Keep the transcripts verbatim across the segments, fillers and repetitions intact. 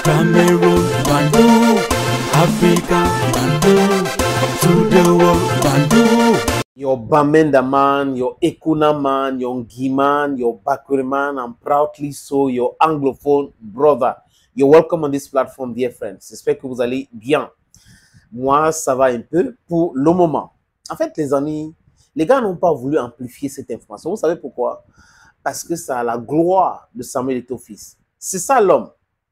Cameroon, Bandung, Africa, Bandung, to the world, Bandung. Your Bamenda man, your Ekuna man, your Ngi man, your Bakuri man, and proudly so your anglophone brother. You're welcome on this platform, dear friends. J'espère que vous allez bien. Moi, ça va un peu pour le moment. En fait, les amis, les gars n'ont pas voulu amplifier cette information. Vous savez pourquoi? Parce que ça a la gloire de Samuel Eto'o-Fils. C'est ça l'homme.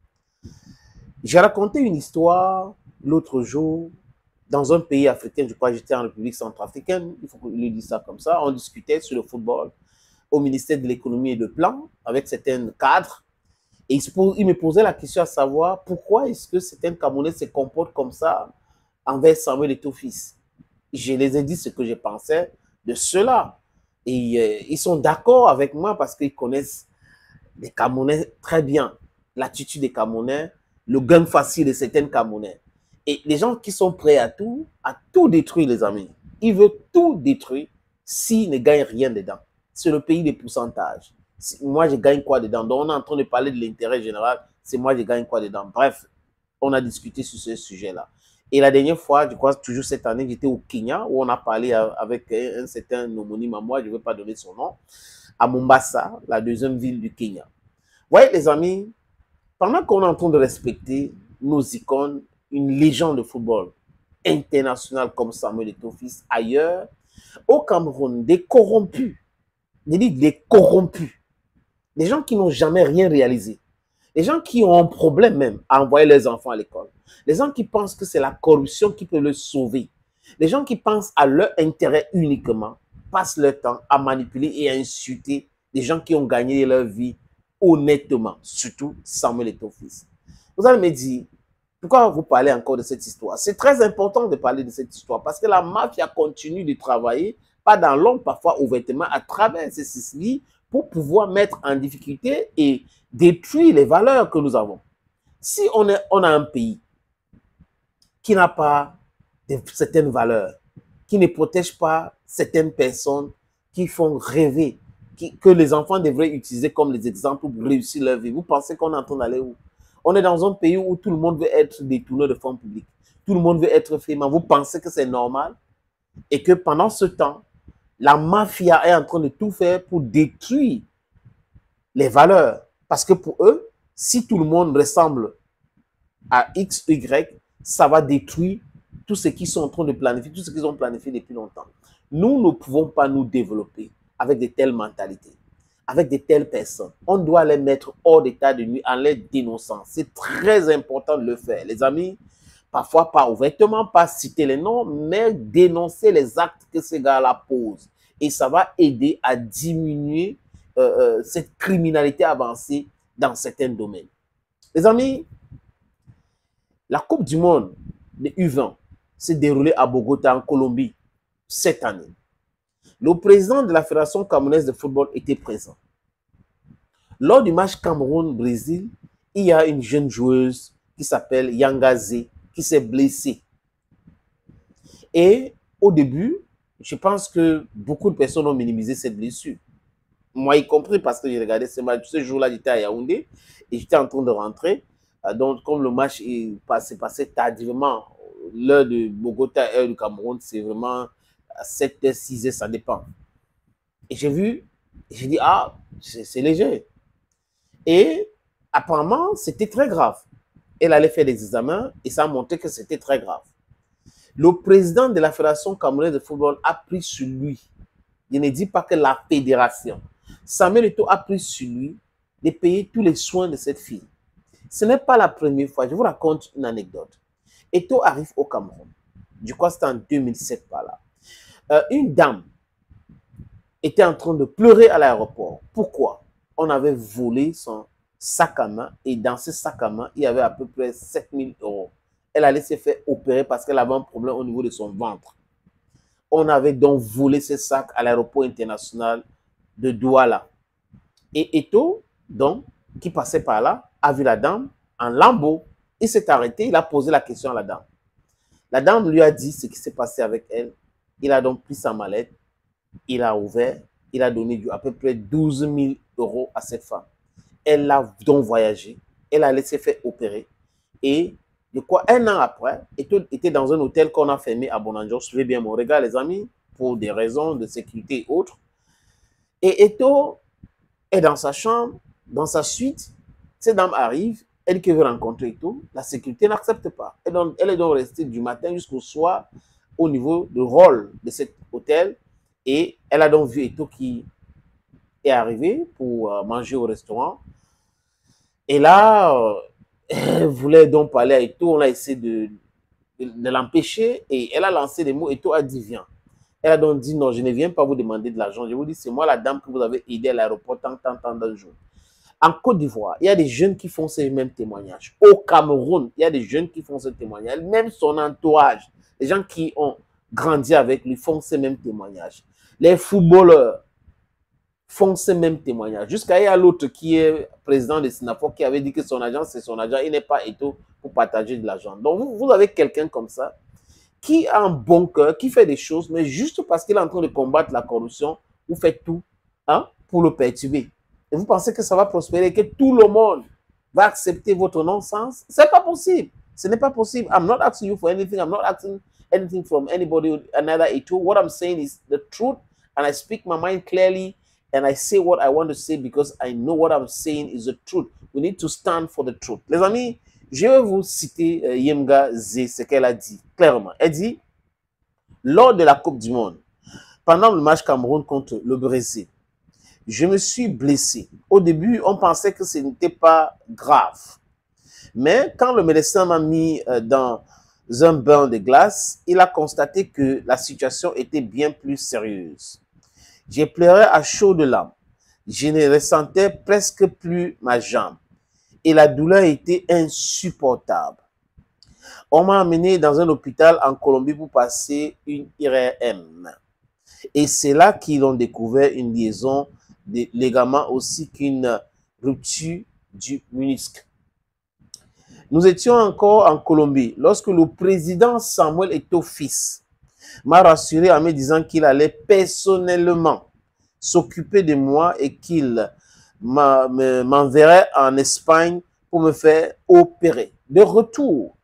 J'ai raconté une histoire l'autre jour dans un pays africain, je crois que j'étais en République centrafricaine, il faut que je le dise ça comme ça, on discutait sur le football au ministère de l'économie et de plan avec certains cadres et il me posait la question à savoir pourquoi est-ce que certains Camerounais se comportent comme ça envers Samuel Eto'o-Fils. Je les ai dit ce que je pensais de cela et euh, ils sont d'accord avec moi parce qu'ils connaissent les Camerounais très bien, l'attitude des Camerounais, le gain facile de certains Camerounais. Et les gens qui sont prêts à tout, à tout détruire, les amis, ils veulent tout détruire s'ils ne gagnent rien dedans. C'est le pays des pourcentages. Si, moi, je gagne quoi dedans? Donc, on est en train de parler de l'intérêt général. C'est moi, je gagne quoi dedans? Bref, on a discuté sur ce sujet-là. Et la dernière fois, je crois toujours cette année, j'étais au Kenya, où on a parlé avec un certain homonyme à moi, je ne vais pas donner son nom, à Mombasa, la deuxième ville du Kenya. Vous voyez, les amis, pendant qu'on est en train de respecter nos icônes, une légende de football international comme Samuel Eto'o-Fils ailleurs, au Cameroun, des corrompus, je dis des corrompus, des gens qui n'ont jamais rien réalisé, des gens qui ont un problème même à envoyer leurs enfants à l'école, des gens qui pensent que c'est la corruption qui peut les sauver, des gens qui pensent à leur intérêt uniquement, passent leur temps à manipuler et à insulter des gens qui ont gagné leur vie honnêtement, surtout Samuel Eto'o-Fils. Vous allez me dire, pourquoi vous parlez encore de cette histoire? C'est très important de parler de cette histoire parce que la mafia continue de travailler, pas dans l'ombre, parfois ouvertement, à travers ces Sicilies pour pouvoir mettre en difficulté et détruire les valeurs que nous avons. Si on, est, on a un pays qui n'a pas de certaines valeurs, qui ne protège pas certaines personnes qui font rêver, qui, que les enfants devraient utiliser comme les exemples pour réussir leur vie, vous pensez qu'on est en train d'aller où? On est dans un pays où tout le monde veut être détourné de fonds publics. Tout le monde veut être friand. Vous pensez que c'est normal? Et que pendant ce temps, la mafia est en train de tout faire pour détruire les valeurs. Parce que pour eux, si tout le monde ressemble à X, Y, ça va détruire tout ce qu'ils sont en train de planifier, tout ce qu'ils ont planifié depuis longtemps. Nous ne pouvons pas nous développer avec de telles mentalités, avec de telles personnes. On doit les mettre hors d'état de nuit en les dénonçant. C'est très important de le faire. Les amis, parfois pas ouvertement, pas citer les noms, mais dénoncer les actes que ces gars-là posent. Et ça va aider à diminuer euh, euh, cette criminalité avancée dans certains domaines. Les amis, la Coupe du Monde de U vingt s'est déroulée à Bogota, en Colombie, cette année. Le président de la Fédération camerounaise de football était présent. Lors du match Cameroun-Brésil, il y a une jeune joueuse qui s'appelle Yangaze qui s'est blessée. Et au début, je pense que beaucoup de personnes ont minimisé cette blessure. Moi y compris parce que j'ai regardé ce match. Ce jour-là, j'étais à Yaoundé et j'étais en train de rentrer. Donc, comme le match s'est passé, passé tardivement, l'heure de Bogota, l'heure du Cameroun, c'est vraiment à sept heures, six heures, ça dépend. Et j'ai vu, j'ai dit, ah, c'est léger. Et apparemment, c'était très grave. Elle allait faire des examens et ça a montré que c'était très grave. Le président de la Fédération camerounaise de football a pris sur lui, je ne dis pas que la fédération, Samuel Eto'o a pris sur lui de payer tous les soins de cette fille. Ce n'est pas la première fois, je vous raconte une anecdote. Eto'o arrive au Cameroun, je crois que c'était en deux mille sept par là. Euh, une dame était en train de pleurer à l'aéroport. Pourquoi? On avait volé son sac à main et dans ce sac à main, il y avait à peu près sept mille euros. Elle allait se faire opérer parce qu'elle avait un problème au niveau de son ventre. On avait donc volé ce sac à l'aéroport international de Douala. Et Eto'o, donc, qui passait par là, a vu la dame en lambeau. Il s'est arrêté, il a posé la question à la dame. La dame lui a dit ce qui s'est passé avec elle. Il a donc pris sa mallette, il a ouvert, il a donné à peu près douze mille euros à cette femme. Elle a donc voyagé, elle a laissé faire opérer. Et de quoi, un an après, Eto'o était dans un hôtel qu'on a fermé à Bonanjo. Suivez bien mon regard, les amis, pour des raisons de sécurité et autres. Et Eto'o est dans sa chambre, dans sa suite. Cette dame arrive, elle qui veut rencontrer Eto'o, la sécurité n'accepte pas. Elle, donc, elle est donc restée du matin jusqu'au soir au niveau du hall de cet hôtel. Et elle a donc vu Eto'o qui est arrivé pour euh, manger au restaurant. Et là, euh, elle voulait donc parler à Eto'o. On a essayé de, de, de l'empêcher et elle a lancé des mots. Eto'o a dit viens. Elle a donc dit non, je ne viens pas vous demander de l'argent. Je vous dis, c'est moi la dame que vous avez aidé à l'aéroport tant, tant, tant d'un jour. En Côte d'Ivoire, il y a des jeunes qui font ces mêmes témoignages. Au Cameroun, il y a des jeunes qui font ce témoignage. Même son entourage, les gens qui ont grandi avec lui font ces mêmes témoignages. Les footballeurs font ces mêmes témoignages. Jusqu'à il y a l'autre qui est président de Sinafor qui avait dit que son agent, c'est son agent. Il n'est pas Eto'o pour partager de l'argent. Donc, vous, vous avez quelqu'un comme ça qui a un bon cœur, qui fait des choses, mais juste parce qu'il est en train de combattre la corruption, vous faites tout hein, pour le perturber. Et vous pensez que ça va prospérer, que tout le monde va accepter votre non-sens? Ce n'est pas possible. Ce n'est pas possible. I'm not asking you for anything. I'm not asking anything from anybody, another Eto'o. What I'm saying is the truth, and I speak my mind clearly, and I say what I want to say because I know what I'm saying is the truth. We need to stand for the truth. Les amis, je vais vous citer euh, Yemga Zé, ce qu'elle a dit clairement. Elle dit, lors de la Coupe du Monde, pendant le match Cameroun contre le Brésil, je me suis blessé. Au début, on pensait que ce n'était pas grave. Mais quand le médecin m'a mis euh, dans un bain de glace, il a constaté que la situation était bien plus sérieuse. J'ai pleuré à chaudes larmes. Je ne ressentais presque plus ma jambe. Et la douleur était insupportable. On m'a amené dans un hôpital en Colombie pour passer une I R M. Et c'est là qu'ils ont découvert une liaison de ligaments aussi qu'une rupture du ménisque. Nous étions encore en Colombie lorsque le président Samuel Eto'o fils m'a rassuré en me disant qu'il allait personnellement s'occuper de moi et qu'il m'enverrait en Espagne pour me faire opérer. De retour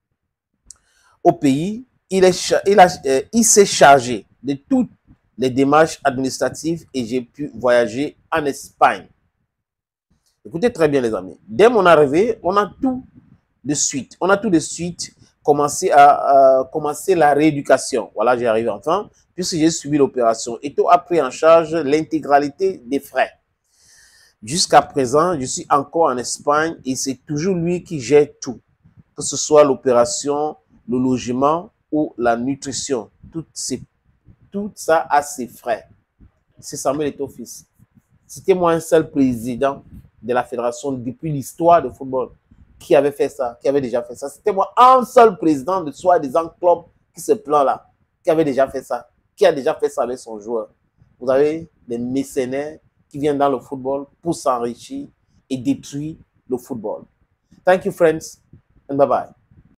au pays, il s'est il euh, il chargé de toutes les démarches administratives et j'ai pu voyager en Espagne. Écoutez très bien les amis, dès mon arrivée, on a tout de suite, on a tout de suite commencé à euh, commencer la rééducation. Voilà, j'y arrive enfin, puisque j'ai suivi l'opération. Eto'o a pris en charge l'intégralité des frais. Jusqu'à présent, je suis encore en Espagne et c'est toujours lui qui gère tout, que ce soit l'opération, le logement ou la nutrition. Tout, ces, tout ça a ses frais. C'est Samuel Eto'o fils. Citez-moi un seul président de la fédération depuis l'histoire du football qui avait fait ça, qui avait déjà fait ça. Citez-moi un seul président de soi-disant club qui se plaint là, qui avait déjà fait ça, qui a déjà fait ça avec son joueur. Vous avez des mécénaires qui viennent dans le football pour s'enrichir et détruire le football. Thank you, friends, and bye-bye.